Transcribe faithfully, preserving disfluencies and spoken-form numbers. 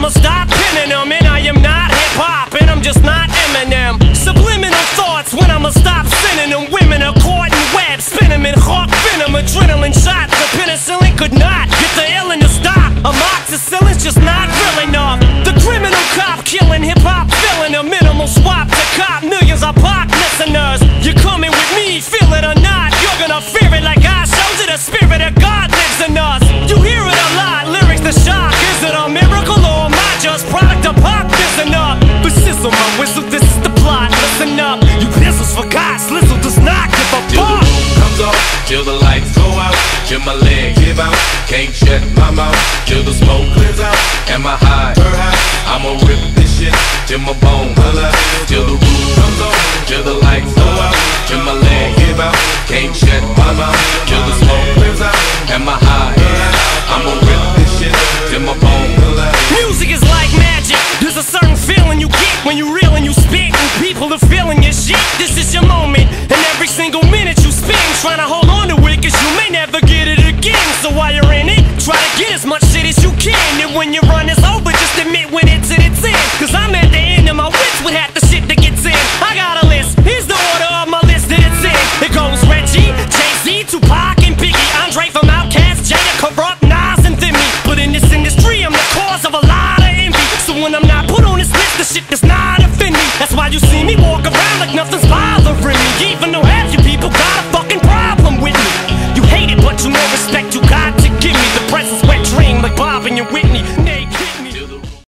I'ma stop pinning them. And I am not hip-hop, and I'm just not Eminem. Subliminal thoughts when I'ma stop sending them. Women are caught in web, spin them in hawk venom. Adrenaline shots, the penicillin could not get the illin to stop. Amoxicillin's just not real enough. The criminal cop killing hip-hop, filling a minimal swap to cop millions of pop listeners. You're coming with me, feel it or not, you're gonna fear it like I showed you. The spirit of God lives in us. You hear it a lot, lyrics the shock. Is it a miracle or am I just product of pop? Listen up, but sizzle my whistle, this is the plot. Listen up, you pistols forgot, Slizzle does not give a Till fuck. the roof comes off, till the lights go out, till my legs give out, can't shut my mouth, till the smoke clears out. Am I high? I'ma rip this shit till my bone holla. Till the roof comes off, till the lights go out, till my legs give out, can't shut my mouth, till the smoke clears out. Am I high? I'ma rip this shit till my bone holla. Music is like magic. There's a certain feeling you get when you reel and you spit, and people are feeling your shit. This is your moment, and every single minute you spend trying to hold on to it, cause you may never get it again. So while you're in it, try to get as much shit as you can. And when your run is over, just admit when it's at its end. Cause I'm at the end of my wits with half the shit that gets in. I got a list, here's the order of my list that it's in. It goes Reggie, Jay-Z, Tupac, and Biggie, Andre from Outkast, Jada, Corrupt, Nas, and Thimmy. But in this industry, I'm the cause of a lot of envy. So when I'm not put on this list, the shit does not offend me. That's why you see me walk around like nothing's bothering me. Even though half you people got a fucking problem with me. You hate it, but you know respect you got to give me. The presence wet dream like Bob and your wit.